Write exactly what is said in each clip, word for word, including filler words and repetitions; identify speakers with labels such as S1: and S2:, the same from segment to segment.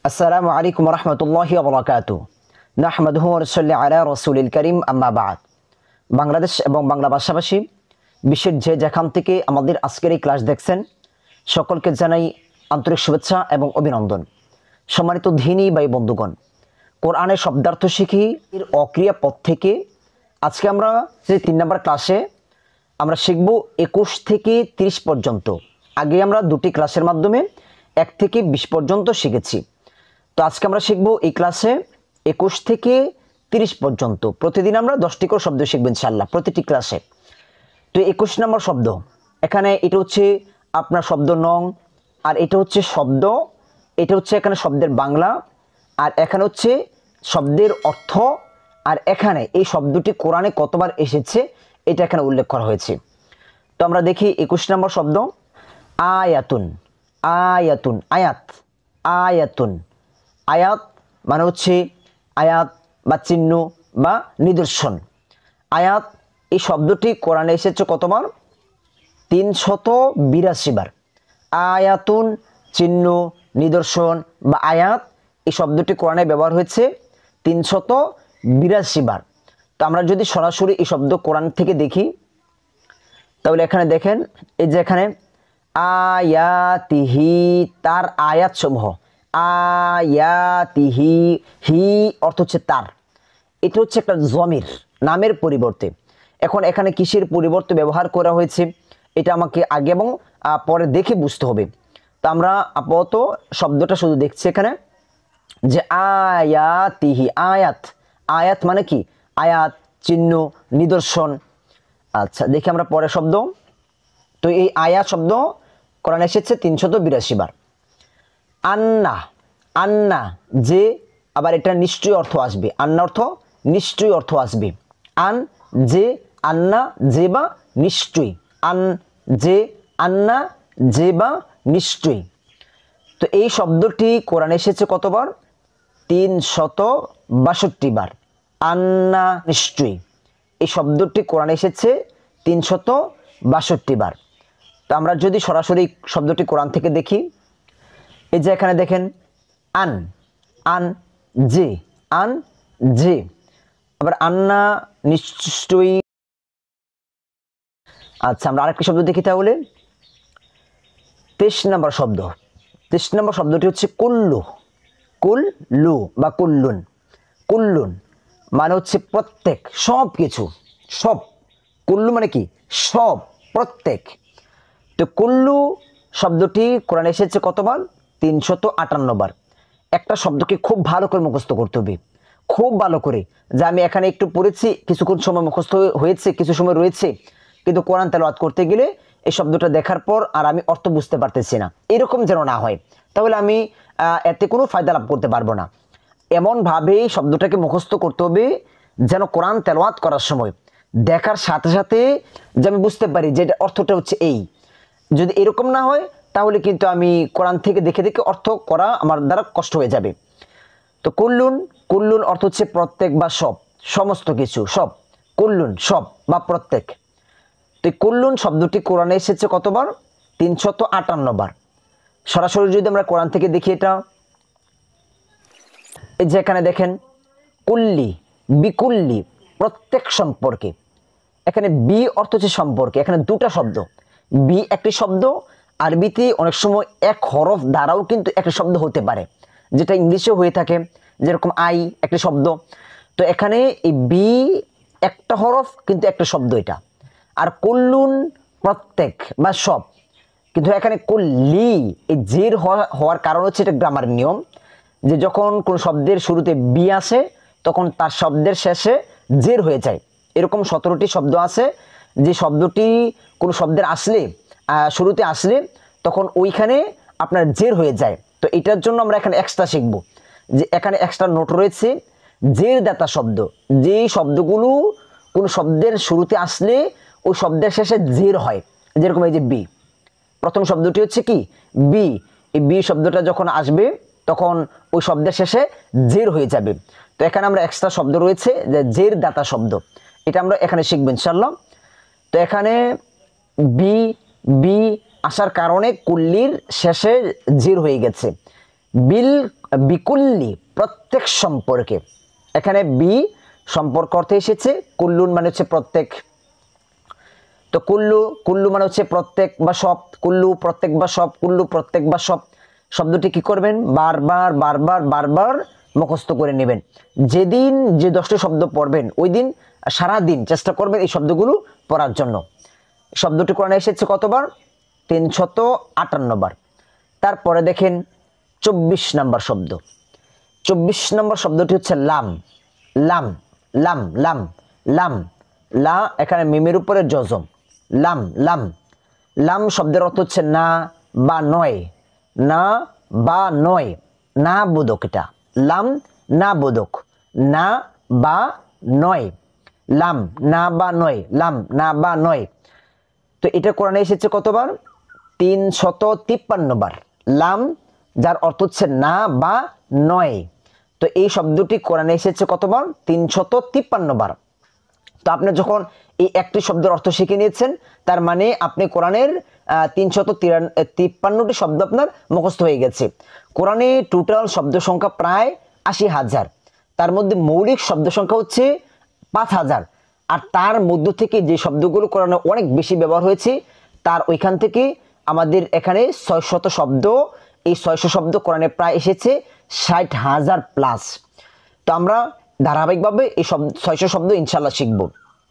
S1: আসসালামু আলাইকুম ওয়া রাহমাতুল্লাহি ওয়া বারাকাতুহু নাহমাদুহু ওয়া নুসাল্লি আলা রাসূলিল কারীম আম্মা বা'দ। বাংলাদেশ এবং বাংলা ভাষাভাষী বিশ্বের যে যেখান থেকে আমাদের আজকের এই ক্লাস দেখছেন সকলকে জানাই আন্তরিক শুভেচ্ছা এবং অভিনন্দন। সম্মানিত দ্বীনী ভাই বন্ধুগণ, কোরআনের শব্দার্থ শিখি এর অক্রিয়া পদ থেকে আজকে আমরা যে তিন নম্বর ক্লাসে আমরা শিখব একুশ থেকে তিরিশ পর্যন্ত। আগে আমরা দুটি ক্লাসের মাধ্যমে এক থেকে বিশ পর্যন্ত শিখেছি। তো আজকে আমরা শিখব এই ক্লাসে একুশ থেকে তিরিশ পর্যন্ত। প্রতিদিন আমরা দশটি করে শব্দ শিখব ইনশাআল্লাহ প্রতিটি ক্লাসে। তো একুশ নম্বর শব্দ, এখানে এটা হচ্ছে আপনার শব্দ নং, আর এটা হচ্ছে শব্দ, এটা হচ্ছে এখানে শব্দের বাংলা, আর এখানে হচ্ছে শব্দের অর্থ, আর এখানে এই শব্দটি কোরআনে কতবার এসেছে এটা এখানে উল্লেখ করা হয়েছে। তো আমরা দেখি একুশ নম্বর শব্দ আয়াতুন। আয়াতুন আয়াত, আয়াতুন আয়াত মানে হচ্ছে আয়াত বা চিহ্ন বা নিদর্শন। আয়াত এই শব্দটি কোরআনে এসেছে কতবার? তিনশত বিরাশি বার। আয়াতুন চিহ্ন, নিদর্শন বা আয়াত এই শব্দটি কোরআনে ব্যবহার হয়েছে তিনশত বিরাশি বার। তো আমরা যদি সরাসরি এই শব্দ কোরআন থেকে দেখি তাহলে এখানে দেখেন, এই যে এখানে আয়াতিহি, তার আয়াত সমূহ, আয়াতিহি, হি অর্থ হচ্ছে তার, এটা হচ্ছে একটা জমির নামের পরিবর্তে। এখন এখানে কিসের পরিবর্তে ব্যবহার করা হয়েছে এটা আমাকে আগে এবং পরে দেখে বুঝতে হবে। তো আমরা আপাতত শব্দটা শুধু দেখছি এখানে যে আয়াতিহি, আয়াত, আয়াত মানে কি? আয়াত, চিহ্ন, নিদর্শন। আচ্ছা দেখি আমরা পরে শব্দ। তো এই আয়াত শব্দ কোরআনে এসেছে তিনশত বিরাশি বার। আন্না, আন্না যে, আবার এটা নিশ্চয়ই অর্থ আসবে, আন্না অর্থ নিশ্চয়ই অর্থ আসবে। আন যে, আন্না যে বা নিশ্চয়ই, আন যে, আন্না যে বা নিশ্চয়ই। তো এই শব্দটি কোরআনে এসেছে কতবার? তিনশত বাষট্টি বার। আন্না নিশ্চয়ই, এই শব্দটি কোরআনে এসেছে তিনশত বাষট্টি বার। তো আমরা যদি সরাসরি শব্দটি কোরআন থেকে দেখি, এই যে এখানে দেখেন আন, আন যে, আন যে, আবার আন্না নিশ্চয়ই। আচ্ছা আমরা আরেকটি শব্দ দেখি তাহলে, তেইশ নম্বর শব্দ। তেইশ নম্বর শব্দটি হচ্ছে কুল্লু। কুল্লু বা কুল্লুন। কুল্লুন মানে হচ্ছে প্রত্যেক, সব কিছু, সব। কুল্লু মানে কি? সব, প্রত্যেক। তো কুল্লু শব্দটি কোরআনে এসেছে কতবার? তিনশত আটান্ন বার। একটা শব্দকে খুব ভালো করে মুখস্থ করতে হবে, খুব ভালো করে, যে আমি এখানে একটু পড়েছি, কিছুক্ষণ সময় মুখস্থ হয়েছে, কিছু সময় রয়েছে, কিন্তু কোরআন তেলাওয়াত করতে গেলে এই শব্দটা দেখার পর আর আমি অর্থ বুঝতে পারতেছি না, এরকম যেন না হয়, তাহলে আমি এতে কোনো ফায়দা লাভ করতে পারবো না। এমনভাবেই শব্দটাকে মুখস্থ করতে হবে যেন কোরআন তেলাওয়াত করার সময় দেখার সাথে সাথে যে আমি বুঝতে পারি যে এটা অর্থটা হচ্ছে এই। যদি এরকম না হয় তাহলে কিন্তু আমি কোরআন থেকে দেখে দেখে অর্থ করা আমার দ্বারা কষ্ট হয়ে যাবে। তো কুল্লুন, কুল্লুন অর্থ হচ্ছে প্রত্যেক বা সব, সমস্ত কিছু, সব। কুল্লুন সব বা প্রত্যেক। তো এই কুল্লুন শব্দটি কোরআনে এসেছে কতবার? তিনশত আটান্ন বার। সরাসরি যদি আমরা কোরআন থেকে দেখি এটা, এই যে এখানে দেখেন কুল্লি, বিকুল্লি, প্রত্যেক সম্পর্কে। এখানে বি অর্থ হচ্ছে সম্পর্কে। এখানে দুটা শব্দ, বি একটি শব্দ, আরবিতে অনেক সময় এক হরফ দ্বারাও কিন্তু একটি শব্দ হতে পারে, যেটা ইংলিশেও হয়ে থাকে, যেরকম আই একটি শব্দ। তো এখানে এই বি একটা হরফ কিন্তু একটা শব্দ এটা। আর কুল্লুন প্রত্যেক বা সব, কিন্তু এখানে কুল্লি এই জের হওয়ার কারণ হচ্ছে এটা গ্রামার নিয়ম, যে যখন কোন শব্দের শুরুতে বি আসে তখন তার শব্দের শেষে জের হয়ে যায়। এরকম সতেরোটি শব্দ আছে যে শব্দটি কোনো শব্দের আসলে শুরুতে আসলে তখন ওইখানে আপনার জের হয়ে যায়। তো এটার জন্য আমরা এখানে এক্সট্রা শিখব, যে এখানে এক্সট্রা নোট রয়েছে জের দাতা শব্দ, যেই শব্দগুলো কোনো শব্দের শুরুতে আসলে ওই শব্দের শেষে জের হয়, যেরকম এই যে বি, প্রথম শব্দটি হচ্ছে কি? বি। এই বি শব্দটা যখন আসবে তখন ওই শব্দের শেষে জের হয়ে যাবে। তো এখানে আমরা এক্সট্রা শব্দ রয়েছে যে জের দাতা শব্দ, এটা আমরা এখানে শিখব ইনশাআল্লাহ। তো এখানে বি, বি আসার কারণে কুল্লির শেষে জের হয়ে গেছে। বিল বিকুল্লি প্রত্যেক সম্পর্কে। এখানে বি সম্পর্ক অর্থে এসেছে, কুল্লুন মানে হচ্ছে প্রত্যেক। তো কুল্লু কুল্লু মানে হচ্ছে প্রত্যেক বা সব, কুল্লু প্রত্যেক বা সব, কুল্লু প্রত্যেক বা সব শব্দটি কি করবেন, বারবার বারবার বারবার মুখস্থ করে নেবেন। যেদিন যে দশটি শব্দ পড়বেন ওই দিন সারা দিন চেষ্টা করবেন এই শব্দগুলো পড়ার জন্য। শব্দটি কোরআনে এসেছে কতবার, তিনশত আটান্ন বার। তারপরে দেখেন চব্বিশ নম্বর শব্দ। চব্বিশ নম্বর শব্দটি হচ্ছে লাম। লাম লাম লাম লাম লা, এখানে মিমের উপরে জজম, লাম লাম। লাম শব্দের অর্থ হচ্ছে না বা নয়, না বা নয়, না বোধক। এটা লাম না বোধক, না বা নয়, লাম না বা নয়, লাম না বা নয়। তো এটা কোরআনে এসেছে কতবার, তিনশত তিপ্পান্ন বার। লাম যার অর্থ হচ্ছে না বা নয়। তো এই শব্দটি কোরআনে এসেছে কতবার, তিনশত তিপ্পান্ন বার। তো আপনি যখন এই একটি শব্দের অর্থ শিখে নিয়েছেন, তার মানে আপনি কোরআনের তিনশত তিপ্পান্নটি শব্দ আপনার মুখস্থ হয়ে গেছে। কোরআনে টোটাল শব্দ সংখ্যা প্রায় আশি হাজার, তার মধ্যে মৌলিক শব্দ সংখ্যা হচ্ছে পাঁচ হাজার। আর তার মধ্য থেকে যে শব্দগুলো কোরআনে অনেক বেশি ব্যবহার হয়েছে, তার ওইখান থেকে আমাদের এখানে ছয়শত শব্দ, এই ছয়শো শব্দ কোরআনে প্রায় এসেছে ষাট হাজার প্লাস। তো আমরা ধারাবাহিকভাবে এই শব্দ ছয়শো শব্দ ইনশাল্লাহ শিখব।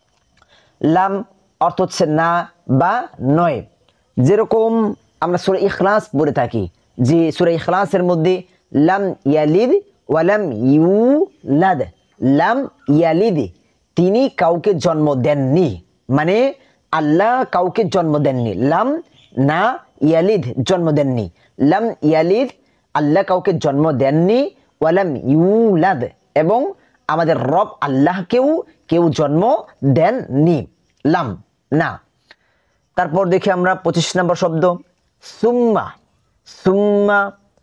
S1: লাম অর্থ হচ্ছে না বা নয়। যেরকম আমরা সূরা ইখলাস পড়ে থাকি, যে সূরা ইখলাসের মধ্যে লাম ইয়ালিদ ওয়ালাম ইউলাদ, লাম ইয়ালিদ তিনি কাউকে জন্ম দেননি, মানে আল্লাহ কাউকে জন্ম দেননি। লাম না ইয়ালিদ জন্ম দেননি, লাম ইয়ালিদ আল্লাহ কাউকে জন্ম দেননি, ওয়ালাম ইউলাদ এবং আমাদের রব আল্লাহকেও কেউ জন্ম দেননি, লাম না। তারপর দেখি আমরা পঁচিশ নম্বর শব্দ সুম্মা। সুম্মা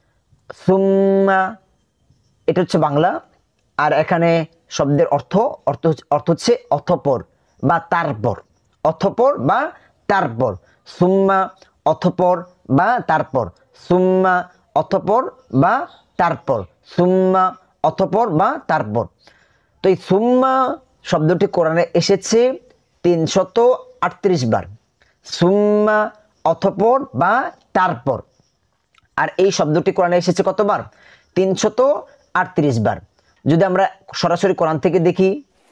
S1: সুম্মা এটা হচ্ছে বাংলা, আর এখানে শব্দের অর্থ অর্থ অর্থ হচ্ছে অতঃপর বা তারপর, অতঃপর বা তারপর। সুম্মা অতঃপর বা তারপর, সুম্মা অতঃপর বা তারপর, সুম্মা অতঃপর বা তারপর। তো এই সুম্মা শব্দটি কোরআনে এসেছে তিনশত আটত্রিশ বার, সুম্মা অতঃপর বা তারপর। আর এই শব্দটি কোরআনে এসেছে কতবার, তিনশত আটত্রিশ বার। যদি আমরা সরাসরি কোরআন থেকে দেখি,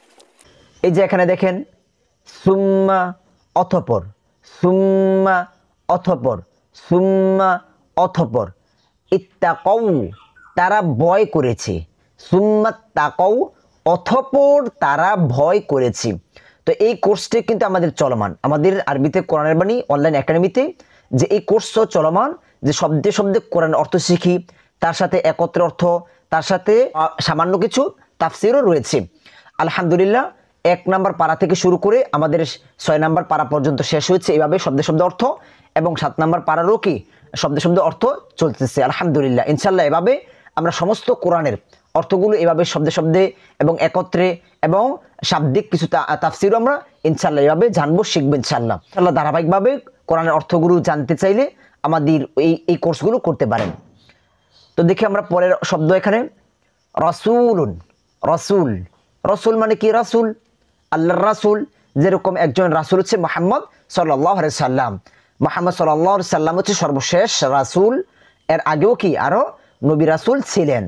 S1: এই যে এখানে দেখেন সুম্মা অতঃপর, সুম্মা অতঃপর, সুম্মা অতঃপর, ইত্তাকাউ তারা ভয় করেছে, সুম্মা তাকাউ অতঃপর তারা ভয় করেছে। তো এই কোর্সটি কিন্তু আমাদের চলমান, আমাদের আরবিতে কোরআনের বাণী অনলাইন একাডেমিতে যে এই কোর্স চলমান, যে শব্দে শব্দে কোরআন অর্থ শিখি, তার সাথে একত্রে অর্থ, তার সাথে সামান্য কিছু তাফসিরও রয়েছে। আলহামদুলিল্লাহ এক নাম্বার পারা থেকে শুরু করে আমাদের ছয় নাম্বার পারা পর্যন্ত শেষ হয়েছে এভাবে শব্দে শব্দ অর্থ, এবং সাত নাম্বার পারারও কি শব্দে শব্দ অর্থ চলতেছে আলহামদুলিল্লাহ। ইনশাল্লাহ এভাবে আমরা সমস্ত কোরআনের অর্থগুলো এভাবে শব্দে শব্দে এবং একত্রে এবং শাব্দিক কিছু তাফসিরও আমরা ইনশাল্লাহ এভাবে জানবো, শিখবো ইনশাল্লাহ। ইনশাল্লাহ ধারাবাহিকভাবে কোরআনের অর্থগুলো জানতে চাইলে আমাদের এই এই কোর্সগুলো করতে পারেন। তো দেখি আমরা পরের শব্দ এখানে রাসূলুন। রাসূল, রাসূল মানে কি, রাসূল আল্লাহর রাসূল। যেরকম একজন রাসূল হচ্ছে মুহাম্মদ সাল্লাল্লাহু আলাইহি সাল্লাম, মুহাম্মদ সাল্লাল্লাহু আলাইহি সাল্লাম হচ্ছে সর্বশেষ রাসূল, এর আগেও কি আরো নবী রাসূল ছিলেন।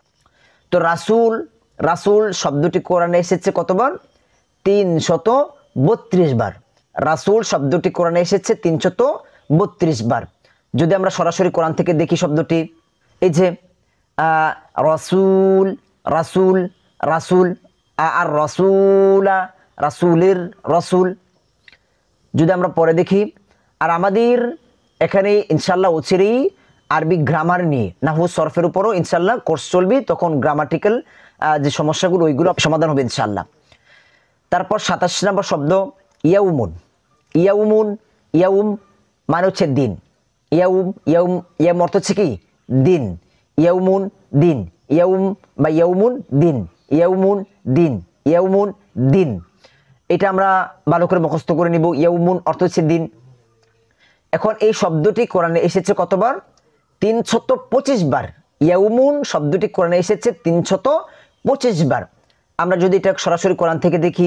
S1: তো রাসূল, রাসূল শব্দটি কোরআনে এসেছে কতবার, তিনশত বত্রিশ বার। রাসূল শব্দটি কোরআনে এসেছে তিনশত বত্রিশ বার। যদি আমরা সরাসরি কোরআন থেকে দেখি শব্দটি, এই যে রাসূল, রাসূল, রাসূল, আর রাসূলা, রাসূলের রাসূল। যদি আমরা পরে দেখি, আর আমাদের এখানে ইনশাল্লাহ অচিরেই আরবি গ্রামার নিয়ে নাহু সরফের উপরও ইনশাল্লাহ কোর্স চলবে, তখন গ্রামাটিক্যাল যে সমস্যাগুলো ওইগুলো সমাধান হবে ইনশাল্লাহ। তারপর সাতাশ নম্বর শব্দ ইয়াউমুন। ইয়াউমুন, ইয়াউম মানে হচ্ছে দিন, ইয়াউম, ইয়াউম, ইয়াম অর্থ হচ্ছে কি দিন, ইয়াউমুন দিন, ইয়াউম বা ইয়াউমুন দিন, ইয়াউমুন দিন, ইয়াউমুন দিন। এটা আমরা ভালো করে মুখস্থ করে নিব, ইয়াউমুন অর্থ হচ্ছে দিন। এখন এই শব্দটি কোরআনে এসেছে কতবার, তিনশত পঁচিশ বার। ইয়াউমুন শব্দটি কোরআনে এসেছে তিনশত পঁচিশ বার। আমরা যদি এটা সরাসরি কোরআন থেকে দেখি,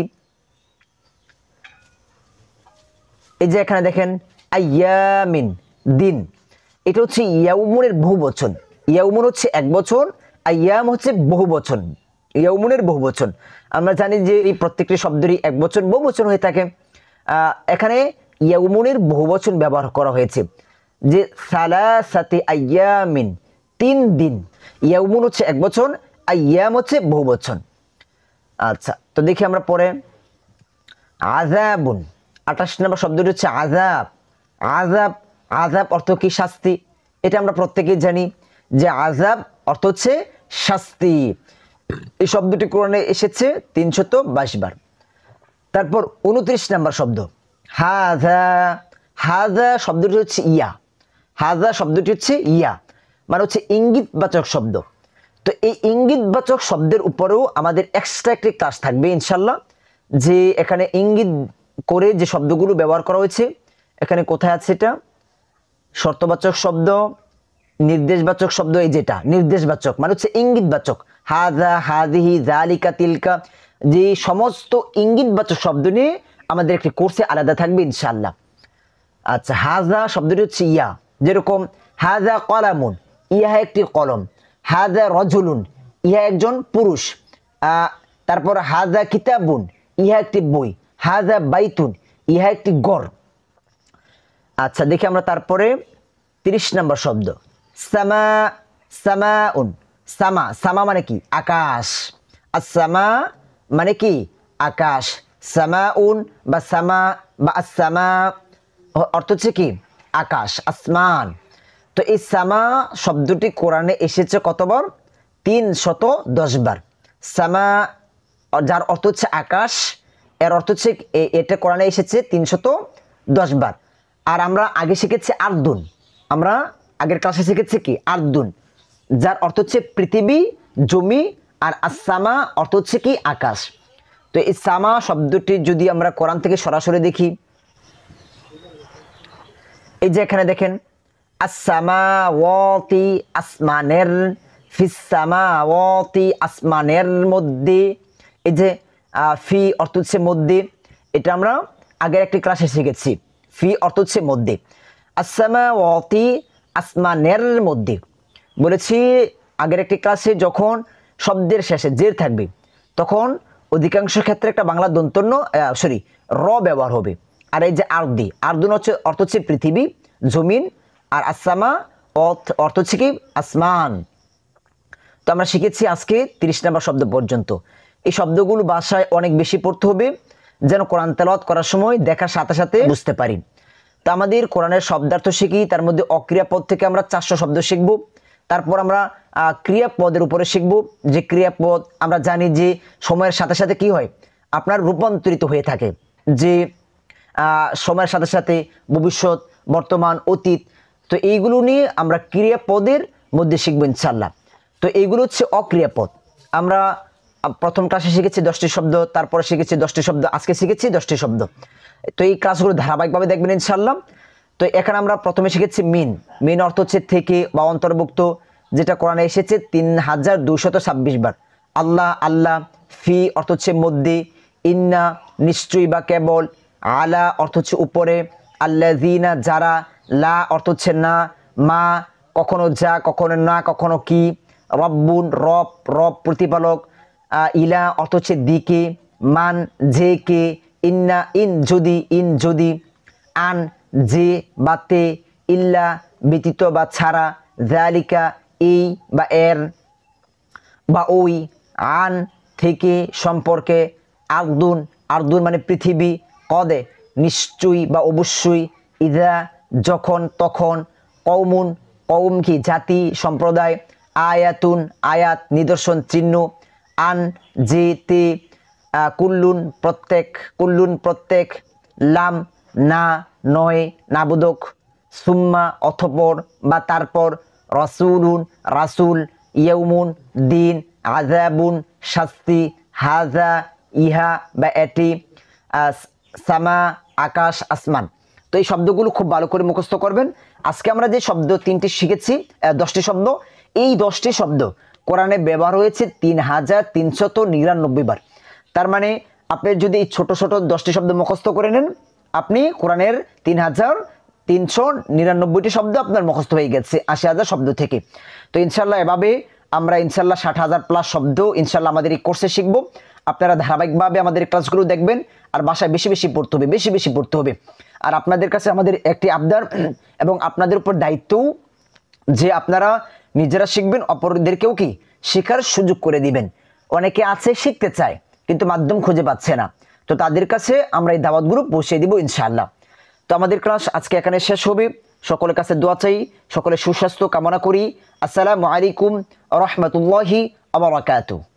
S1: এই যে এখানে দেখেন আইয়ামিন দিন, এটা হচ্ছে ইয়াউমুনের বহু বচন। ইয়াউমুন হচ্ছে এক বচন, আইয়াম হচ্ছে বহু বচন, ইয়াউমুনের বহু বচন। আমরা জানি যে এই প্রত্যেকটি শব্দেরই এক বচন বহু বচন হয়ে থাকে। এখানে ইয়াউমুনের বহু বচন ব্যবহার করা হয়েছে, যে সালাসাতি আইয়ামিন তিন দিন। ইয়াউমুন হচ্ছে এক বচন, আইয়াম হচ্ছে বহু বচন। আচ্ছা, তো দেখি আমরা পরে আযাবুন, আঠাশ নম্বর শব্দটি হচ্ছে আযাব। আযাব, আযাব অর্থ কি? শাস্তি। এটা আমরা প্রত্যেকেই জানি যে আযাব অর্থ হচ্ছে শাস্তি। এই শব্দটি কোরআনে এসেছে তিনশত বাইশ বার। তারপর উনত্রিশ নম্বর শব্দ হাযা। হাযা শব্দটি হচ্ছে ইয়া। হাযা শব্দটি হচ্ছে ইয়া, মানে হচ্ছে ইঙ্গিতবাচক শব্দ। তো এই ইঙ্গিতবাচক শব্দের উপরেও আমাদের এক্সট্রা একটি ক্লাস থাকবে ইনশাল্লাহ, যে এখানে ইঙ্গিত করে যে শব্দগুলো ব্যবহার করা হয়েছে, এখানে কোথায় আছে এটা? শর্তবাচক শব্দ, নির্দেশবাচক শব্দ। এই যেটা নির্দেশবাচক মানে হচ্ছে ইঙ্গিতবাচক, হাযা, হাযিহি, যালিকা, তিলকা, যে সমস্ত ইঙ্গিতবাচক শব্দ নিয়ে আমাদের একটি কোর্সে আলাদা থাকবে ইনশাআল্লাহ। আচ্ছা, হাযা শব্দটি হচ্ছে ইয়া, যেরকম হাযা কলামুন, ইহা একটি কলম। হাযা রজুলুন, ইহা একজন পুরুষ। তারপর হাযা কিতাবুন, ইহা একটি বই। হাযা বাইতুন, ইহা একটি ঘর। আচ্ছা, দেখি আমরা তারপরে তিরিশ নম্বর শব্দ সামা। সামাউন, সামা, সামা মানে কি? আকাশ। আসসামা মানে কি? আকাশ। সামাউন বা সামা বা আসসামা অর্থ হচ্ছে কি? আকাশ, আসমান। তো এই সামা শব্দটি কোরআনে এসেছে কতবার? তিনশত দশ বার। সামা যার অর্থ হচ্ছে আকাশ, এর অর্থ হচ্ছে এটা কোরআনে এসেছে তিনশত দশ বার। আর আমরা আগে শিখেছি আরদুন, আমরা আগের ক্লাসে শিখেছি কি? আরদুন, যার অর্থ হচ্ছে পৃথিবী, জমি। আর আসসামা অর্থ হচ্ছে কি? আকাশ। তো এই সামা শব্দটি যদি আমরা কোরআন থেকে সরাসরি দেখি, এই যে এখানে দেখেন আসসামাওয়াতি, আসমানের, ফিস সামাওয়াতি, আসমানের মধ্যে। এই যে ফি অর্থ হচ্ছে মধ্যে, এটা আমরা আগের একটি ক্লাসে শিখেছি। ফি অর্থ হচ্ছে মধ্যে। আসসামাওয়াতি, আসমানের মধ্যে বলেছি আগের একটি ক্লাসে, যখন শব্দের শেষে জের থাকবে তখন অধিকাংশ ক্ষেত্রে একটা বাংলা দন্তন্য সরি র ব্যবহার হবে। আর এই যে আরদি, আরদুন হচ্ছে অর্থ হচ্ছে পৃথিবী, জমিন। আর আসসামা অর্থ হচ্ছে কি? আসমান। তো আমরা শিখেছি আজকে তিরিশ নম্বর শব্দ পর্যন্ত। এই শব্দগুলো ভাষায় অনেক বেশি পড়তে হবে, যেন কোরআন তেলাওয়াত করার সময় দেখার সাথে সাথে বুঝতে পারি। তো আমাদের কোরআনের শব্দার্থ শিখি, তার মধ্যে অক্রিয়াপদ থেকে আমরা চারশো শব্দ শিখব। তারপর আমরা ক্রিয়াপদের উপরে শিখব, যে ক্রিয়াপদ আমরা জানি যে সময়ের সাথে সাথে কি হয়? আপনার রূপান্তরিত হয়ে থাকে, যে সময়ের সাথে সাথে ভবিষ্যৎ, বর্তমান, অতীত। তো এইগুলো নিয়ে আমরা ক্রিয়াপদের মধ্যে শিখবো ইনশাল্লাহ। তো এইগুলো হচ্ছে অক্রিয়াপদ। আমরা প্রথম ক্লাসে শিখেছি দশটি শব্দ, তারপরে শিখেছি দশটি শব্দ, আজকে শিখেছি দশটি শব্দ। তো এই ক্লাসগুলো ধারাবাহিকভাবে দেখবেন ইনশাল্লাহ। তো এখানে আমরা প্রথমে শিখেছি মিন। মিন অর্থ হচ্ছে থেকে বা অন্তর্ভুক্ত, যেটা কোরআনে এসেছে তিন হাজার দুইশত ছাব্বিশ বার। আল্লাহ, আল্লাহ। ফি অর্থ হচ্ছে মধ্যে। ইন্না নিশ্চয়ই বা কেবল। আলা অর্থ হচ্ছে উপরে। আল্লাযীনা যারা। লা অর্থ হচ্ছে না। মা কখনো যা, কখনো না, কখনো কি। রব্বুন রব, রব প্রতিপালক। ইলা অর্থ হচ্ছে দিকে। মান যে কে। ইন্না ইন যদি, ইন যদি। আন যে বা তে। ইল্লা ব্যতীত বা ছাড়া। যালিকা এই বা এর বা ওই। আন থেকে, সম্পর্কে। আরদুন, আরদুন মানে পৃথিবী। কদে নিশ্চয়ই বা অবশ্যই। ইদা যখন, তখন। কওমুন, কওম কি? জাতি, সম্প্রদায়। আয়াতুন, আয়াত, নিদর্শন, চিহ্ন। আন যে তে। কুল্লুন প্রত্যেক, কুল্লুন প্রত্যেক। লাম না, নয়, নাবোধক। সুম্মা অথপর বা তারপর। রাসূলুন রাসূল। ইয়াউমুন দিন। আযাবুন শাস্তি। হাযা ইহা বা এটি। সামা আকাশ, আসমান। তো এই শব্দগুলো খুব ভালো করে মুখস্থ করবেন। আজকে আমরা যে শব্দ তিনটি শিখেছি, দশটি শব্দ, এই দশটি শব্দ কোরআনে ব্যবহার হয়েছে তিন হাজার তিনশত নিরানব্বই বার। তার মানে আপনি যদি এই ছোট ছোট দশটি শব্দ মুখস্থ করে নেন, আপনি কোরআনের তিন হাজার তিনশো নিরানব্বইটি শব্দ আপনার মুখস্থ হয়ে গেছে আশি হাজার শব্দ থেকে। তো ইনশাল্লাহ এভাবে আমরা ইনশাল্লাহ ষাট হাজার প্লাস শব্দ ইনশাল্লাহ আমাদের এই কোর্সে শিখবো। আপনারা ধারাবাহিকভাবে আমাদের ক্লাসগুলো দেখবেন, আর বাসায় বেশি বেশি পড়তে হবে, বেশি বেশি পড়তে হবে। আর আপনাদের কাছে আমাদের একটি আবদার এবং আপনাদের উপর দায়িত্বও যে আপনারা নিজেরা শিখবেন, অপরদেরকেও কি শেখার সুযোগ করে দিবেন। অনেকে আছে শিখতে চায় কিন্তু মাধ্যম খুঁজে পাচ্ছে না, তো তাদের কাছে আমরা এই দাওয়াতগুলো পৌঁছে দিব ইনশাআল্লাহ। তো আমাদের ক্লাস আজকে এখানে শেষ হবে। সকলের কাছে দোয়া চাই, সকলের সুস্বাস্থ্য কামনা করি। আসসালামু আলাইকুম ওয়া রাহমাতুল্লাহি ওয়া বারাকাতুহু।